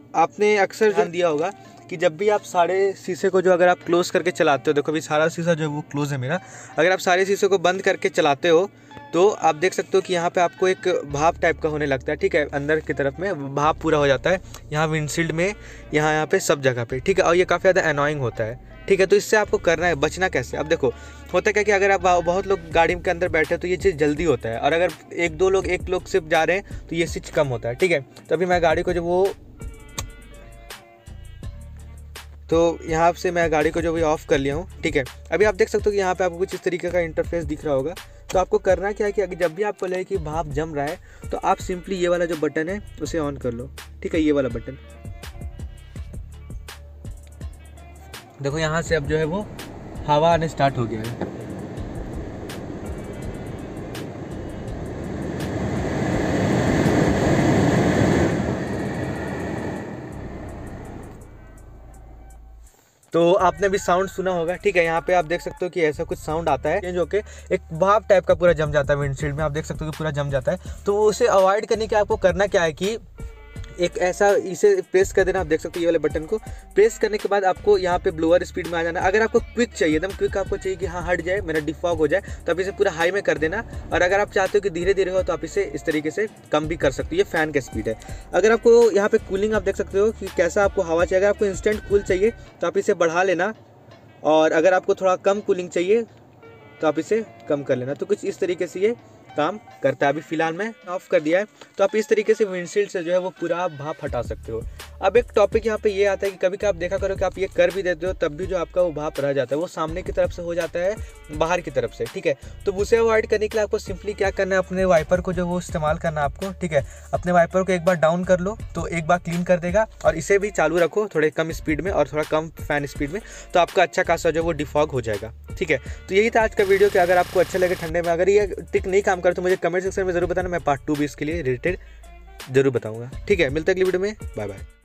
आपने अक्सर ध्यान दिया होगा कि जब भी आप सारे शीशे को जो अगर आप क्लोज़ करके चलाते हो, देखो अभी सारा शीशा जो है वो क्लोज़ है मेरा, अगर आप सारे शीशे को बंद करके चलाते हो तो आप देख सकते हो कि यहाँ पे आपको एक भाप टाइप का होने लगता है, ठीक है, अंदर की तरफ में भाप पूरा हो जाता है, यहाँ विंडशील्ड में, यहाँ पे सब जगह पे, ठीक है, और ये काफ़ी ज़्यादा एनॉइंग होता है, ठीक है। तो इससे आपको करना है, बचना कैसे। अब देखो होता क्या कि अगर आप बहुत लोग गाड़ी के अंदर बैठे तो ये चीज़ जल्दी होता है, और अगर एक लोग सिर्फ जा रहे हैं तो ये चीज़ कम होता है, ठीक है। तो अभी मैं गाड़ी को जो वो तो यहाँ से मैं गाड़ी को जो भी ऑफ़ कर लिया हूँ, ठीक है। अभी आप देख सकते हो कि यहाँ पे आपको कुछ इस तरीके का इंटरफेस दिख रहा होगा। तो आपको करना क्या है कि जब भी आपको लगे कि भाप जम रहा है तो आप सिंपली ये वाला जो बटन है उसे ऑन कर लो, ठीक है, ये वाला बटन। देखो यहाँ से अब जो है वो हवा आने स्टार्ट हो गया है। तो आपने भी साउंड सुना होगा, ठीक है। यहाँ पे आप देख सकते हो कि ऐसा कुछ साउंड आता है, चेंज होके एक भाप टाइप का पूरा जम जाता है विंडशील्ड में, आप देख सकते हो कि पूरा जम जाता है। तो उसे अवॉइड करने के आपको करना क्या है कि एक ऐसा इसे प्रेस कर देना, आप देख सकते हो ये वाले बटन को प्रेस करने के बाद आपको यहाँ पे ब्लोअर स्पीड में आ जाना। अगर आपको क्विक चाहिए, एकदम क्विक आपको चाहिए कि हाँ हट जाए, मेरा डिफॉग हो जाए, तो आप इसे पूरा हाई में कर देना। और अगर आप चाहते हो कि धीरे धीरे हो तो आप इसे इस तरीके से कम भी कर सकते हो, ये फ़ैन का स्पीड है। अगर आपको यहाँ पे कूलिंग आप देख सकते हो कि कैसा आपको हवा चाहिए, अगर आपको इंस्टेंट कूल चाहिए तो आप इसे बढ़ा लेना, और अगर आपको थोड़ा कम कूलिंग चाहिए तो आप इसे कम कर लेना। तो कुछ इस तरीके से ये काम करता है। अभी फ़िलहाल मैं ऑफ़ कर दिया है। तो आप इस तरीके से विंडशील्ड से जो है वो पूरा भाप हटा सकते हो। अब एक टॉपिक यहाँ पे ये आता है कि कभी कभी आप देखा करो कि आप ये कर भी देते हो तब भी जो आपका वो भाप रह जाता है, वो सामने की तरफ से हो जाता है बाहर की तरफ से, ठीक है। तो उसे अवॉइड करने के लिए आपको सिंपली क्या करना है, अपने वाइपर को जो वो इस्तेमाल करना है आपको, ठीक है। अपने वाइपर को एक बार डाउन कर लो तो एक बार क्लीन कर देगा, और इसे भी चालू रखो थोड़े कम स्पीड में और थोड़ा कम फैन स्पीड में, तो आपका अच्छा खासा जो वो डिफॉग हो जाएगा, ठीक है। तो यही था आज का वीडियो कि अगर आपको अच्छा लगे ठंडे में, अगर ये ट्रिक नहीं काम करे तो मुझे कमेंट सेक्शन में ज़रूर बताना, मैं पार्ट 2 भी इसके लिए रिलेटेड जरूर बताऊंगा, ठीक है। मिलते हैं अगली वीडियो में, बाय बाय।